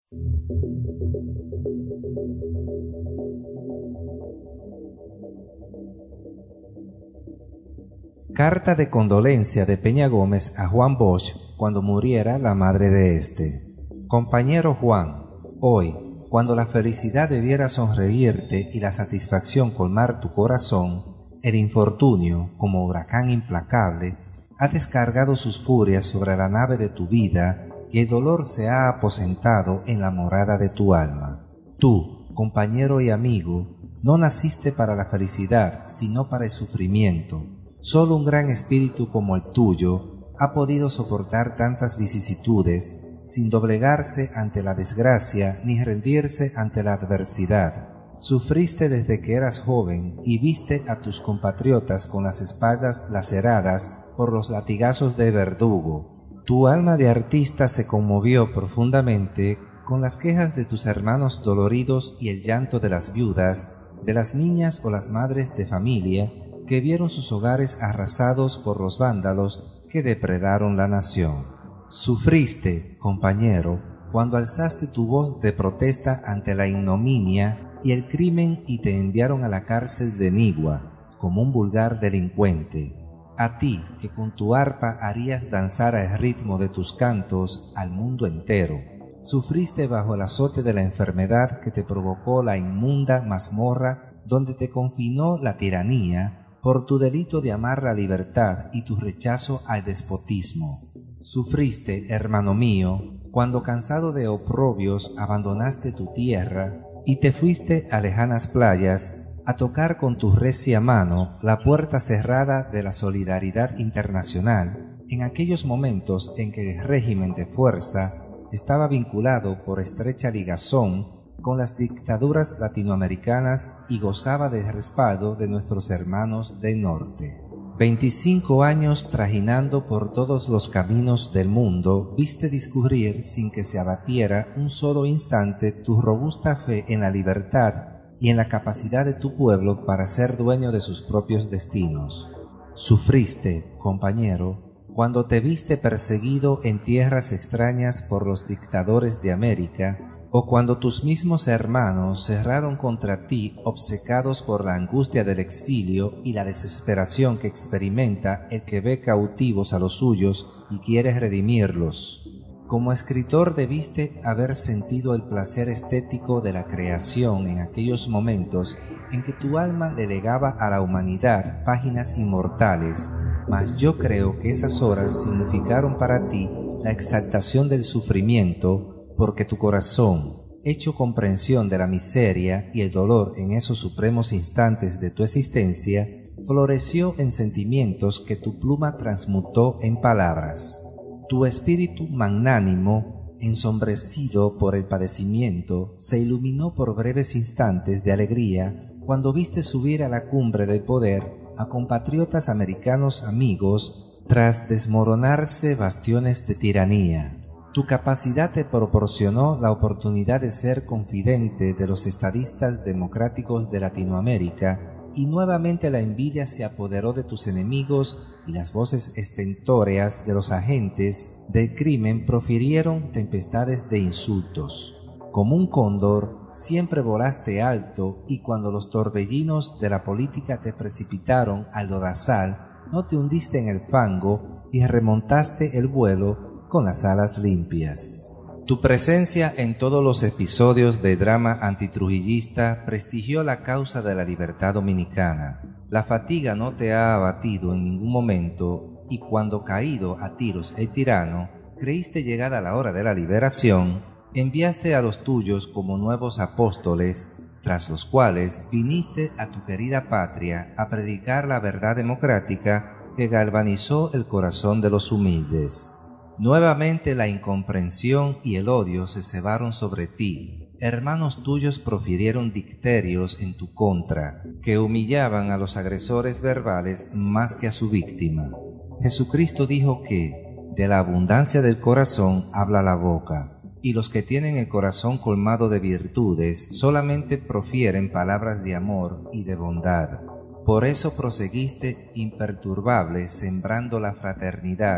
Carta de condolencia de Peña Gómez a Juan Bosch cuando muriera la madre de éste. Compañero Juan, hoy, cuando la felicidad debiera sonreírte y la satisfacción colmar tu corazón, el infortunio, como huracán implacable, ha descargado sus furias sobre la nave de tu vida y el dolor se ha aposentado en la morada de tu alma. Tú, compañero y amigo, no naciste para la felicidad, sino para el sufrimiento. Solo un gran espíritu como el tuyo ha podido soportar tantas vicisitudes sin doblegarse ante la desgracia ni rendirse ante la adversidad. Sufriste desde que eras joven y viste a tus compatriotas con las espaldas laceradas por los latigazos de verdugo. Tu alma de artista se conmovió profundamente con las quejas de tus hermanos doloridos y el llanto de las viudas, de las niñas o las madres de familia que vieron sus hogares arrasados por los vándalos que depredaron la nación. Sufriste, compañero, cuando alzaste tu voz de protesta ante la ignominia y el crimen y te enviaron a la cárcel de Nigua como un vulgar delincuente. A ti, que con tu arpa harías danzar al ritmo de tus cantos al mundo entero. Sufriste bajo el azote de la enfermedad que te provocó la inmunda mazmorra donde te confinó la tiranía por tu delito de amar la libertad y tu rechazo al despotismo. Sufriste, hermano mío, cuando cansado de oprobios abandonaste tu tierra y te fuiste a lejanas playas a tocar con tu recia mano la puerta cerrada de la solidaridad internacional en aquellos momentos en que el régimen de fuerza estaba vinculado por estrecha ligazón con las dictaduras latinoamericanas y gozaba del respaldo de nuestros hermanos del norte. 25 años trajinando por todos los caminos del mundo, viste discurrir sin que se abatiera un solo instante tu robusta fe en la libertad y en la capacidad de tu pueblo para ser dueño de sus propios destinos. Sufriste, compañero, cuando te viste perseguido en tierras extrañas por los dictadores de América, o cuando tus mismos hermanos cerraron contra ti obcecados por la angustia del exilio y la desesperación que experimenta el que ve cautivos a los suyos y quiere redimirlos. Como escritor debiste haber sentido el placer estético de la creación en aquellos momentos en que tu alma le legaba a la humanidad páginas inmortales, mas yo creo que esas horas significaron para ti la exaltación del sufrimiento, porque tu corazón, hecho comprensión de la miseria y el dolor en esos supremos instantes de tu existencia, floreció en sentimientos que tu pluma transmutó en palabras. Tu espíritu magnánimo, ensombrecido por el padecimiento, se iluminó por breves instantes de alegría cuando viste subir a la cumbre del poder a compatriotas americanos amigos tras desmoronarse bastiones de tiranía. Tu capacidad te proporcionó la oportunidad de ser confidente de los estadistas democráticos de Latinoamérica y nuevamente la envidia se apoderó de tus enemigos y las voces estentóreas de los agentes del crimen profirieron tempestades de insultos. Como un cóndor, siempre volaste alto y cuando los torbellinos de la política te precipitaron al lodazal, no te hundiste en el fango y remontaste el vuelo con las alas limpias. Tu presencia en todos los episodios de drama antitrujillista prestigió la causa de la libertad dominicana. La fatiga no te ha abatido en ningún momento y cuando caído a tiros el tirano, creíste llegada la hora de la liberación, enviaste a los tuyos como nuevos apóstoles, tras los cuales viniste a tu querida patria a predicar la verdad democrática que galvanizó el corazón de los humildes. Nuevamente la incomprensión y el odio se cebaron sobre ti. Hermanos tuyos profirieron dicterios en tu contra, que humillaban a los agresores verbales más que a su víctima. Jesucristo dijo que, de la abundancia del corazón habla la boca, y los que tienen el corazón colmado de virtudes solamente profieren palabras de amor y de bondad. Por eso proseguiste imperturbable sembrando la fraternidad,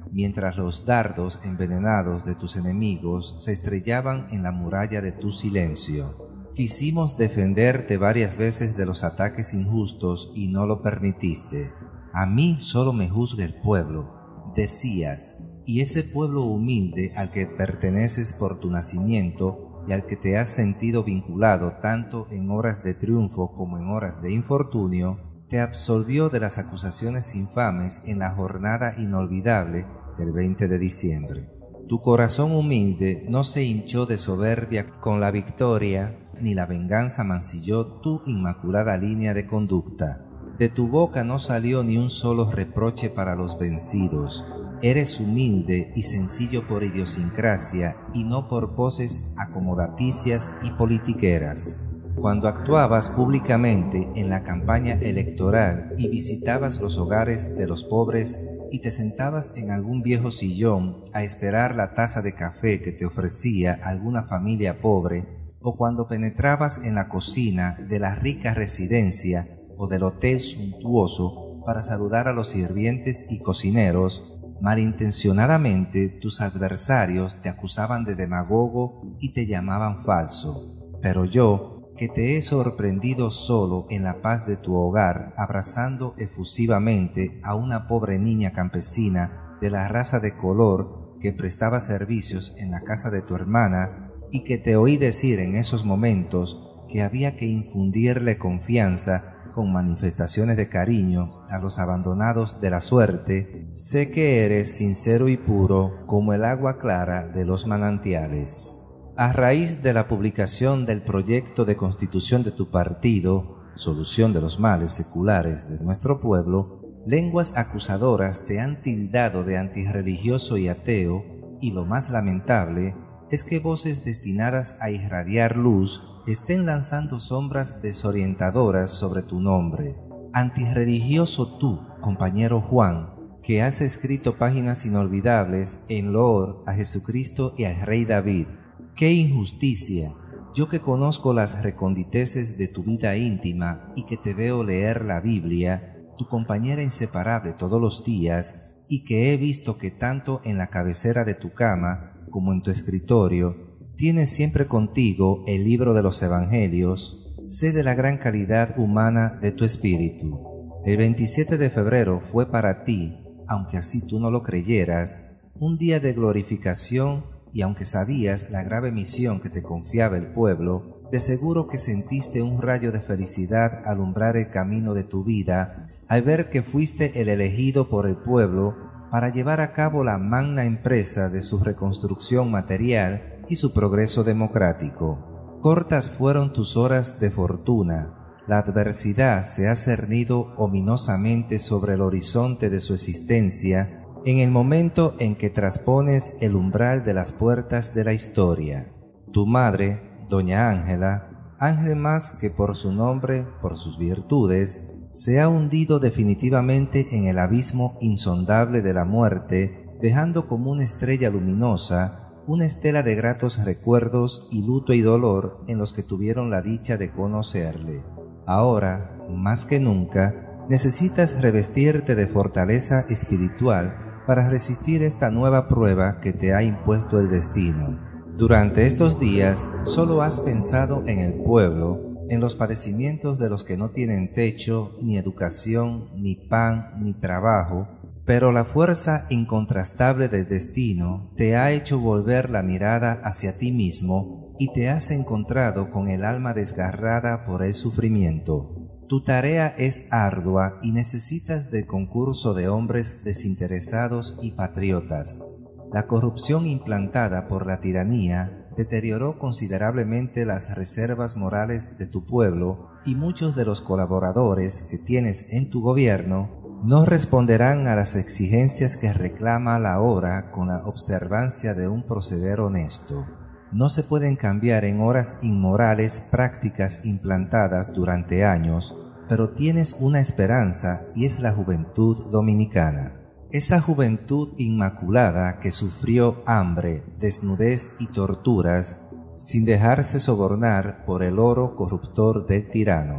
mientras los dardos envenenados de tus enemigos se estrellaban en la muralla de tu silencio. Quisimos defenderte varias veces de los ataques injustos y no lo permitiste. A mí solo me juzga el pueblo, decías, y ese pueblo humilde al que perteneces por tu nacimiento y al que te has sentido vinculado tanto en horas de triunfo como en horas de infortunio, te absolvió de las acusaciones infames en la jornada inolvidable del 20 de diciembre. Tu corazón humilde no se hinchó de soberbia con la victoria, ni la venganza mancilló tu inmaculada línea de conducta. De tu boca no salió ni un solo reproche para los vencidos. Eres humilde y sencillo por idiosincrasia y no por poses acomodaticias y politiqueras. Cuando actuabas públicamente en la campaña electoral y visitabas los hogares de los pobres y te sentabas en algún viejo sillón a esperar la taza de café que te ofrecía alguna familia pobre, o cuando penetrabas en la cocina de la rica residencia o del hotel suntuoso para saludar a los sirvientes y cocineros, malintencionadamente tus adversarios te acusaban de demagogo y te llamaban falso. Pero yo, que te he sorprendido solo en la paz de tu hogar, abrazando efusivamente a una pobre niña campesina de la raza de color que prestaba servicios en la casa de tu hermana, y que te oí decir en esos momentos que había que infundirle confianza con manifestaciones de cariño a los abandonados de la suerte, sé que eres sincero y puro como el agua clara de los manantiales. A raíz de la publicación del proyecto de constitución de tu partido, solución de los males seculares de nuestro pueblo, lenguas acusadoras te han tildado de antirreligioso y ateo, y lo más lamentable es que voces destinadas a irradiar luz estén lanzando sombras desorientadoras sobre tu nombre. Antirreligioso tú, compañero Juan, que has escrito páginas inolvidables en loor a Jesucristo y al Rey David. ¡Qué injusticia! Yo que conozco las reconditeces de tu vida íntima y que te veo leer la Biblia, tu compañera inseparable todos los días, y que he visto que tanto en la cabecera de tu cama como en tu escritorio tienes siempre contigo el libro de los Evangelios, sé de la gran calidad humana de tu espíritu. El 27 de febrero fue para ti, aunque así tú no lo creyeras, un día de glorificación. Y aunque sabías la grave misión que te confiaba el pueblo, de seguro que sentiste un rayo de felicidad alumbrar el camino de tu vida al ver que fuiste el elegido por el pueblo para llevar a cabo la magna empresa de su reconstrucción material y su progreso democrático. Cortas fueron tus horas de fortuna. La adversidad se ha cernido ominosamente sobre el horizonte de su existencia en el momento en que traspones el umbral de las puertas de la historia. Tu madre, doña Ángela, ángel más que por su nombre, por sus virtudes, se ha hundido definitivamente en el abismo insondable de la muerte, dejando como una estrella luminosa una estela de gratos recuerdos y luto y dolor en los que tuvieron la dicha de conocerle. Ahora, más que nunca, necesitas revestirte de fortaleza espiritual para resistir esta nueva prueba que te ha impuesto el destino. Durante estos días solo has pensado en el pueblo, en los padecimientos de los que no tienen techo, ni educación, ni pan, ni trabajo, pero la fuerza incontrastable del destino te ha hecho volver la mirada hacia ti mismo y te has encontrado con el alma desgarrada por el sufrimiento. Tu tarea es ardua y necesitas del concurso de hombres desinteresados y patriotas. La corrupción implantada por la tiranía deterioró considerablemente las reservas morales de tu pueblo y muchos de los colaboradores que tienes en tu gobierno no responderán a las exigencias que reclama la hora con la observancia de un proceder honesto. No se pueden cambiar en horas inmorales prácticas implantadas durante años, pero tienes una esperanza y es la juventud dominicana. Esa juventud inmaculada que sufrió hambre, desnudez y torturas sin dejarse sobornar por el oro corruptor del tirano.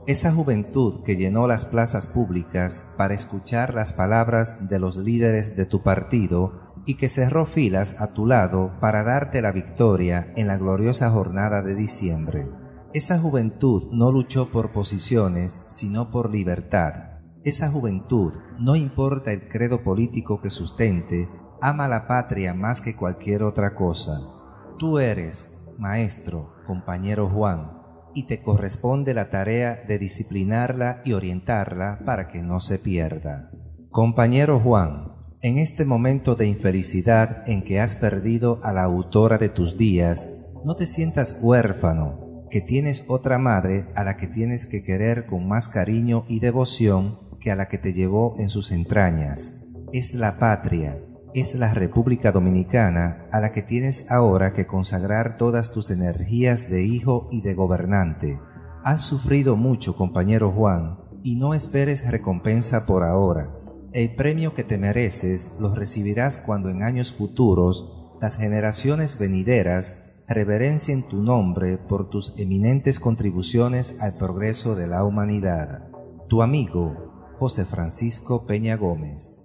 Esa juventud que llenó las plazas públicas para escuchar las palabras de los líderes de tu partido y que cerró filas a tu lado para darte la victoria en la gloriosa jornada de diciembre. Esa juventud no luchó por posiciones, sino por libertad. Esa juventud, no importa el credo político que sustente, ama la patria más que cualquier otra cosa. Tú eres, maestro, compañero Juan, y te corresponde la tarea de disciplinarla y orientarla para que no se pierda. Compañero Juan, en este momento de infelicidad en que has perdido a la autora de tus días, no te sientas huérfano, que tienes otra madre a la que tienes que querer con más cariño y devoción que a la que te llevó en sus entrañas. Es la patria, es la República Dominicana a la que tienes ahora que consagrar todas tus energías de hijo y de gobernante. Has sufrido mucho, compañero Juan, y no esperes recompensa por ahora. El premio que te mereces lo recibirás cuando en años futuros las generaciones venideras reverencien tu nombre por tus eminentes contribuciones al progreso de la humanidad. Tu amigo, José Francisco Peña Gómez.